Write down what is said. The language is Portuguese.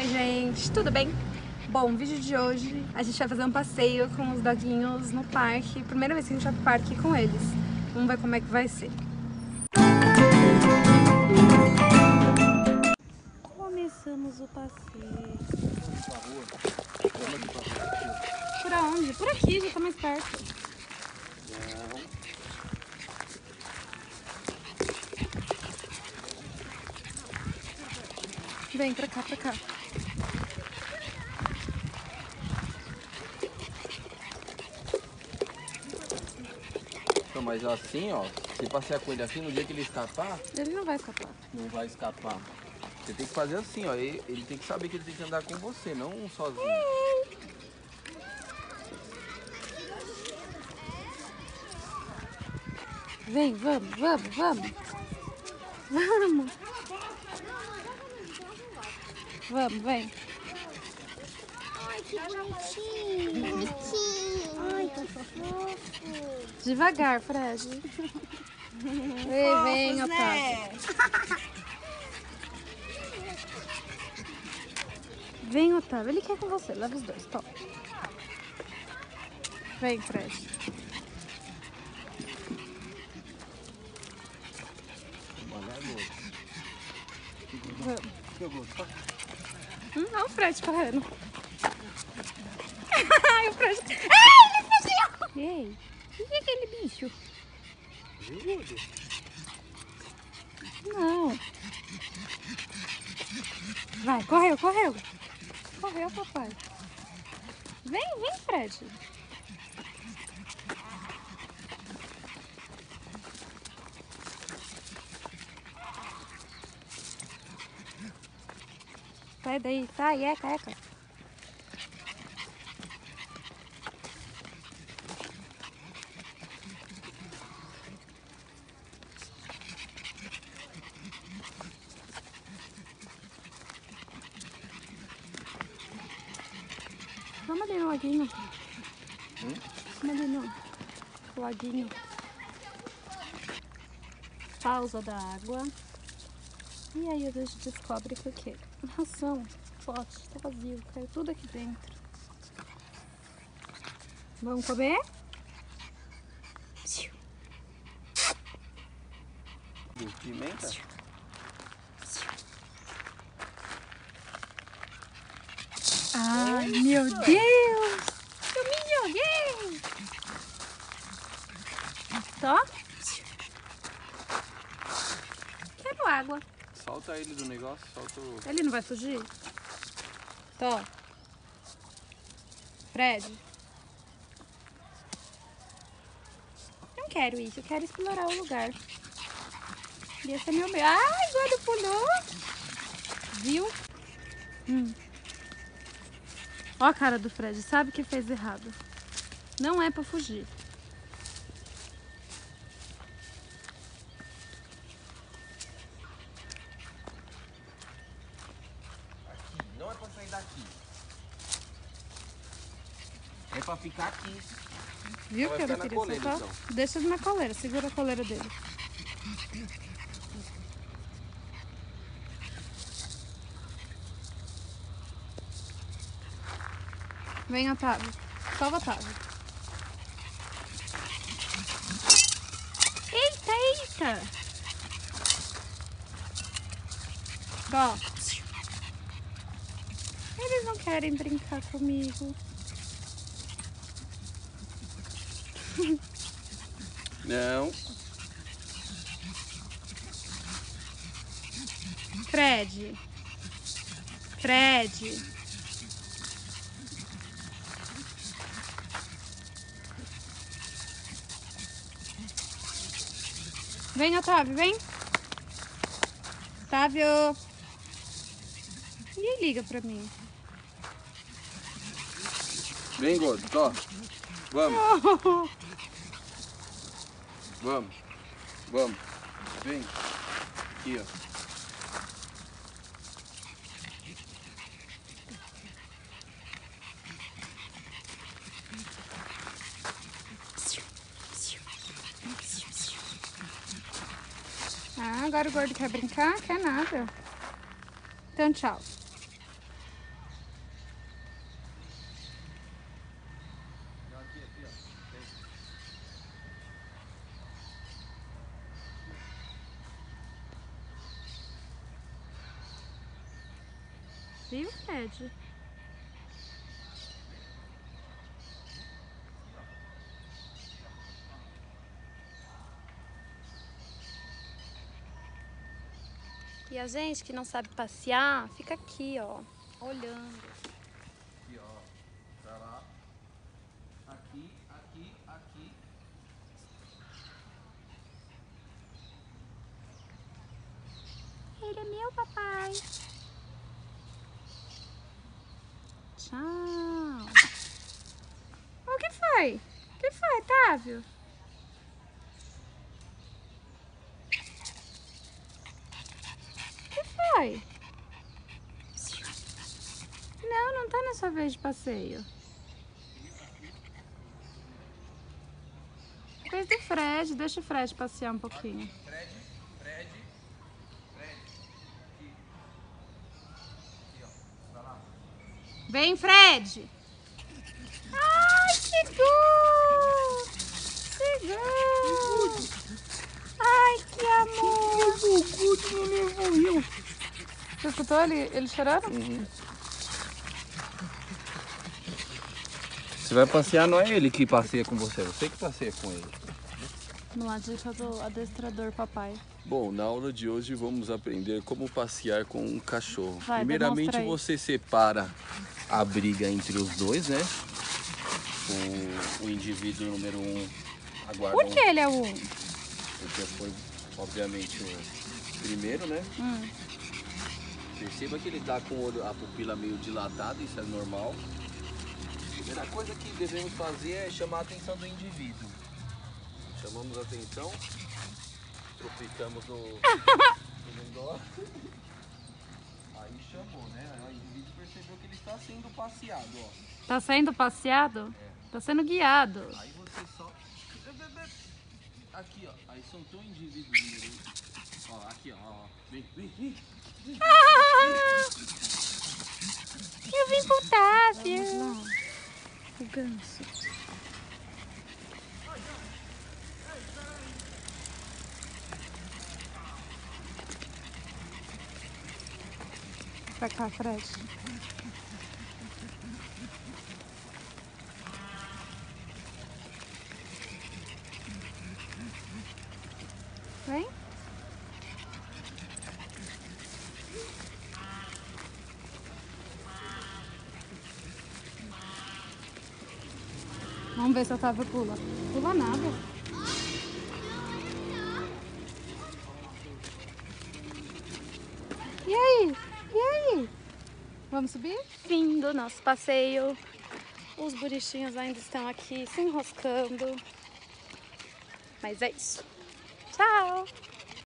Oi gente, tudo bem? Bom, o vídeo de hoje a gente vai fazer um passeio com os doguinhos no parque. Primeira vez que a gente vai pro parque com eles. Vamos ver como é que vai ser. Começamos o passeio. Por onde? Por aqui, já tá mais perto. Vem pra cá, pra cá. Então, mas assim, ó, se passear com ele assim, no dia que ele escapar, Ele não vai escapar. não vai escapar. Você tem que fazer assim, ó, ele tem que saber que ele tem que andar com você, não sozinho. Vem, vamos. Vamos, vem. Ai, que bonitinho. Ai, que fofo. Devagar, Fred. Vem, Otávio. Vem, Otávio. Ele quer com você. Leva os dois. Toma. Vem, Fred. Vamos. Olha o Fred correndo. Ai, o Fred. Ai, ele fugiu! Ei, o que é aquele bicho? Não. Vai, correu. Correu, papai. Vem, Fred. Sai daí, sai, eca. Vamos ali no laguinho. Vamos ali no laguinho. Pausa da água. E aí a gente descobre que o quê? Ração, pote, tá vazio, caiu tudo aqui dentro. Vamos comer? Pimenta? Ai, meu Deus! Eu me joguei! Tó. Quero água. Solta ele do negócio, solta o... Ele não vai fugir? Tó. Fred. Não quero isso, eu quero explorar o lugar. E esse é meu medo. Ai, agora pulou. Viu? Ó a cara do Fred, sabe que fez errado. Não é pra fugir. Não é pra sair daqui. É pra ficar aqui. Viu Vai que eu não ficar na queria coleira, soltar? então. Deixa ele na coleira, segura a coleira dele. Vem, Otávio. Salva, Otávio. Eita! Ó. Eles não querem brincar comigo. Não. Fred. Vem, Otávio, vem. Otávio. Ninguém liga pra mim. Vem, gordo, ó. Vamos. Vamos. Vem. Aqui, ó. Ah, agora o gordo quer brincar? Quer nada. Então, tchau. e o Fred. E a gente que não sabe passear, fica aqui, ó, olhando. Aqui, ó. Pra lá. Aqui, aqui, aqui. Ele é meu, papai. Tchau. O que foi? O que foi, Távio? O que foi? Não, não tá na sua vez de passeio. Coisa do Fred, deixa o Fred passear um pouquinho. Fred. Aqui, ó. Pra lá. Vem, Fred! Ai, chegou! Chegou! Ai, que amor! Você escutou ele chorando? Uhum. Você vai passear, não é ele que passeia com você, é você que passeia com ele. Não há dica do adestrador, papai. Bom, na aula de hoje vamos aprender como passear com um cachorro. Vai, Primeiramente demonstra aí. você separa a briga entre os dois, né? O indivíduo número 1 aguarda Por que ele é o 1? porque foi, obviamente, o primeiro, né? Perceba que ele tá com o olho, a pupila meio dilatada, isso é normal. A primeira coisa que devemos fazer é chamar a atenção do indivíduo. Chamamos a atenção, tropicamos no dó. Aí chamou, né? Aí o indivíduo percebeu que ele está sendo passeado, ó. Tá sendo passeado? Tá sendo guiado. Aí você só... Aqui, ó. Aí soltou o indivíduo número 1. Ó, aqui, ó. Vem. Eu vim com o Távio. O ganso. Pra cá, Fred. Vem. Vamos ver se a Távia pula. Pula nada. E aí? E aí? Vamos subir? Fim do nosso passeio. Os bichinhos ainda estão aqui se enroscando. Mas é isso. Tchau!